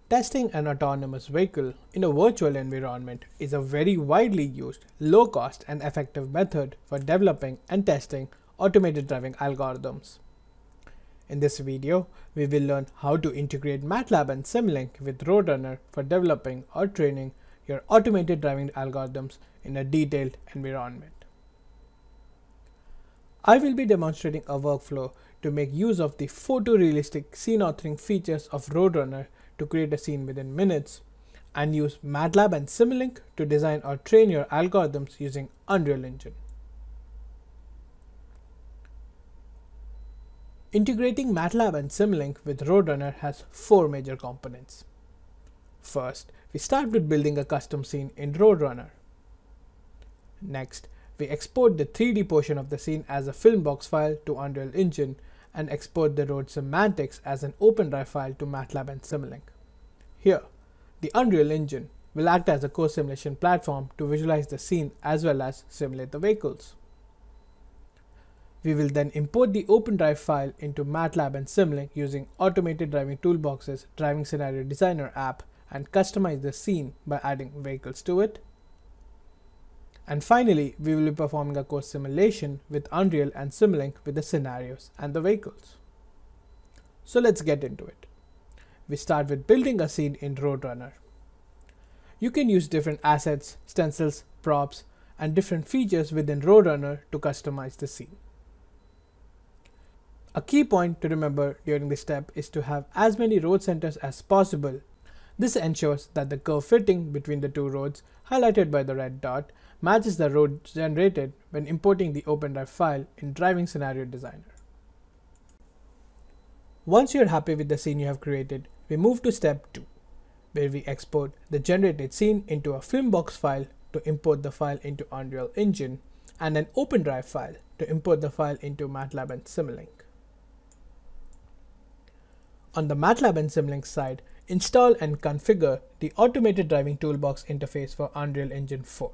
Testing an autonomous vehicle in a virtual environment is a very widely used, low-cost and effective method for developing and testing automated driving algorithms. In this video, we will learn how to integrate MATLAB and Simulink with Roadrunner for developing or training your automated driving algorithms in a detailed environment. I will be demonstrating a workflow to make use of the photorealistic scene authoring features of Roadrunner to create a scene within minutes, and use MATLAB and Simulink to design or train your algorithms using Unreal Engine. Integrating MATLAB and Simulink with Roadrunner has 4 major components. First, we start with building a custom scene in Roadrunner. Next, we export the 3D portion of the scene as a Filmbox file to Unreal Engine and export the road semantics as an OpenDrive file to MATLAB and Simulink. Here, the Unreal Engine will act as a co-simulation platform to visualize the scene as well as simulate the vehicles. We will then import the OpenDrive file into MATLAB and Simulink using Automated Driving Toolbox's Driving Scenario Designer app and customize the scene by adding vehicles to it. And finally, we will be performing a course simulation with Unreal and Simulink with the scenarios and the vehicles. So let's get into it. We start with building a scene in Roadrunner. You can use different assets, stencils, props, and different features within Roadrunner to customize the scene. A key point to remember during this step is to have as many road centers as possible. This ensures that the curve fitting between the two roads, highlighted by the red dot, matches the road generated when importing the OpenDrive file in Driving Scenario Designer. Once you are happy with the scene you have created, we move to step 2, where we export the generated scene into a Filmbox file to import the file into Unreal Engine and an OpenDrive file to import the file into MATLAB and Simulink. On the MATLAB and Simulink side, install and configure the Automated Driving Toolbox interface for Unreal Engine 4.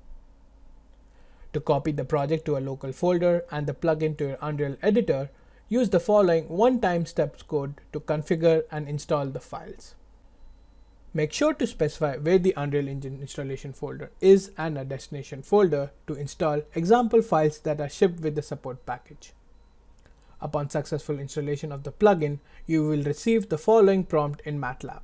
To copy the project to a local folder and the plugin to your Unreal editor, use the following one-time steps code to configure and install the files. Make sure to specify where the Unreal Engine installation folder is and a destination folder to install example files that are shipped with the support package. Upon successful installation of the plugin, you will receive the following prompt in MATLAB.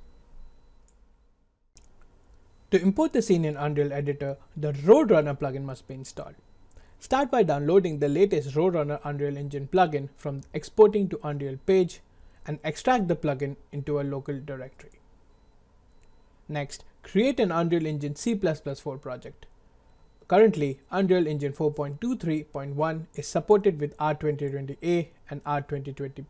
To import the scene in Unreal Editor, the Roadrunner plugin must be installed. Start by downloading the latest Roadrunner Unreal Engine plugin from the Exporting to Unreal page and extract the plugin into a local directory. Next, create an Unreal Engine C++ 4 project. Currently, Unreal Engine 4.23.1 is supported with R2020A and R2020B.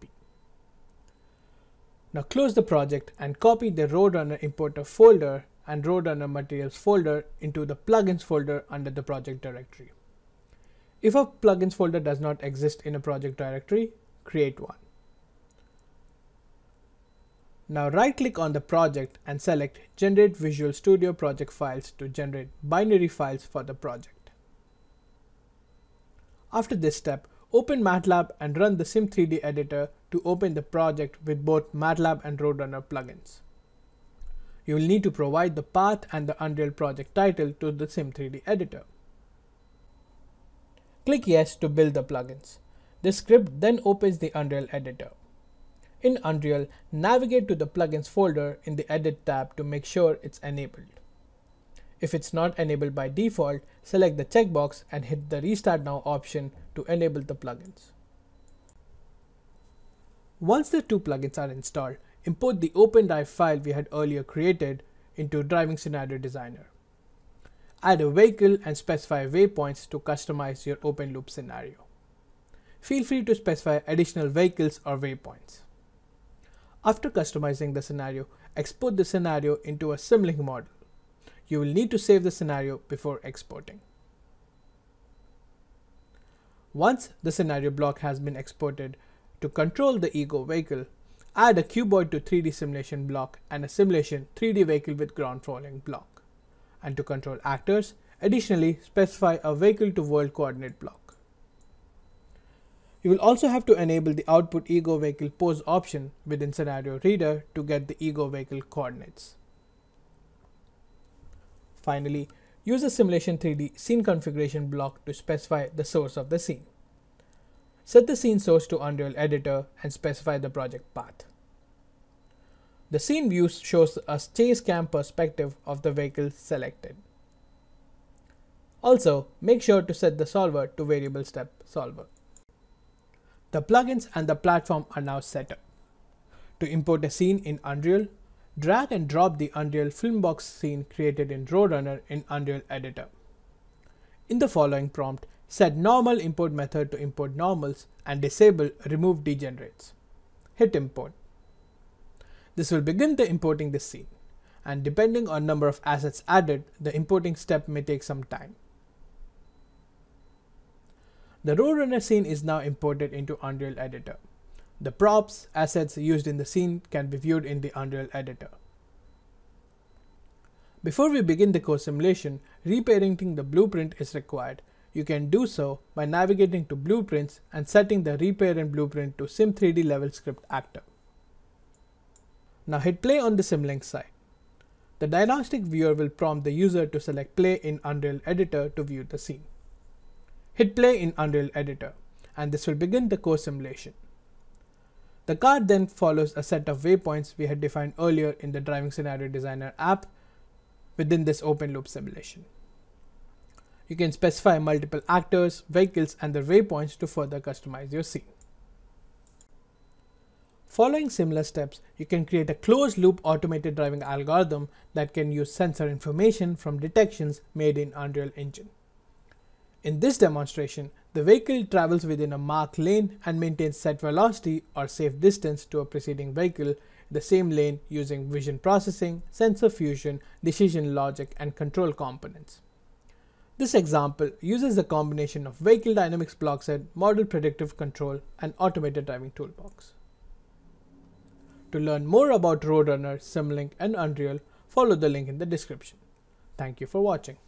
Now close the project and copy the Roadrunner importer folder and Roadrunner materials folder into the plugins folder under the project directory. If a plugins folder does not exist in a project directory, create one. Now right-click on the project and select Generate Visual Studio Project Files to generate binary files for the project. After this step, open MATLAB and run the Sim3D editor to open the project with both MATLAB and Roadrunner plugins. You will need to provide the path and the Unreal project title to the Sim3D editor. Click Yes to build the plugins. This script then opens the Unreal editor. In Unreal, navigate to the plugins folder in the Edit tab to make sure it's enabled. If it's not enabled by default, select the checkbox and hit the Restart Now option to enable the plugins. Once the two plugins are installed, import the OpenDrive file we had earlier created into Driving Scenario Designer. Add a vehicle and specify waypoints to customize your open loop scenario. Feel free to specify additional vehicles or waypoints. After customizing the scenario, export the scenario into a Simulink model. You will need to save the scenario before exporting. Once the scenario block has been exported, to control the Ego vehicle, add a cuboid to 3D simulation block and a simulation 3D vehicle with ground falling block. And to control actors, additionally specify a vehicle to world coordinate block. You will also have to enable the output ego vehicle pose option within Scenario Reader to get the ego vehicle coordinates. Finally, use a Simulation 3D scene configuration block to specify the source of the scene. Set the scene source to Unreal Editor and specify the project path. The scene view shows a chase cam perspective of the vehicle selected. Also, make sure to set the solver to variable step solver. The plugins and the platform are now set up. To import a scene in Unreal, drag and drop the Unreal Filmbox scene created in RoadRunner in Unreal Editor. In the following prompt, set normal import method to import normals and disable remove degenerates. Hit import. This will begin the importing the scene, and depending on number of assets added, the importing step may take some time. The RoadRunner scene is now imported into Unreal Editor. The props, assets used in the scene can be viewed in the Unreal Editor. Before we begin the core simulation, reparenting the blueprint is required. You can do so by navigating to Blueprints and setting the Reparent Blueprint to Sim3D Level Script Actor. Now hit play on the Simulink side. The diagnostic viewer will prompt the user to select Play in Unreal Editor to view the scene. Hit play in Unreal Editor, and this will begin the core simulation. The card then follows a set of waypoints we had defined earlier in the Driving Scenario Designer app within this open loop simulation. You can specify multiple actors, vehicles, and their waypoints to further customize your scene. Following similar steps, you can create a closed-loop automated driving algorithm that can use sensor information from detections made in Unreal Engine. In this demonstration, the vehicle travels within a marked lane and maintains set velocity or safe distance to a preceding vehicle in the same lane using vision processing, sensor fusion, decision logic, and control components. This example uses a combination of vehicle dynamics block set, model predictive control, and automated driving toolbox. To learn more about RoadRunner, Simulink, and Unreal, follow the link in the description. Thank you for watching.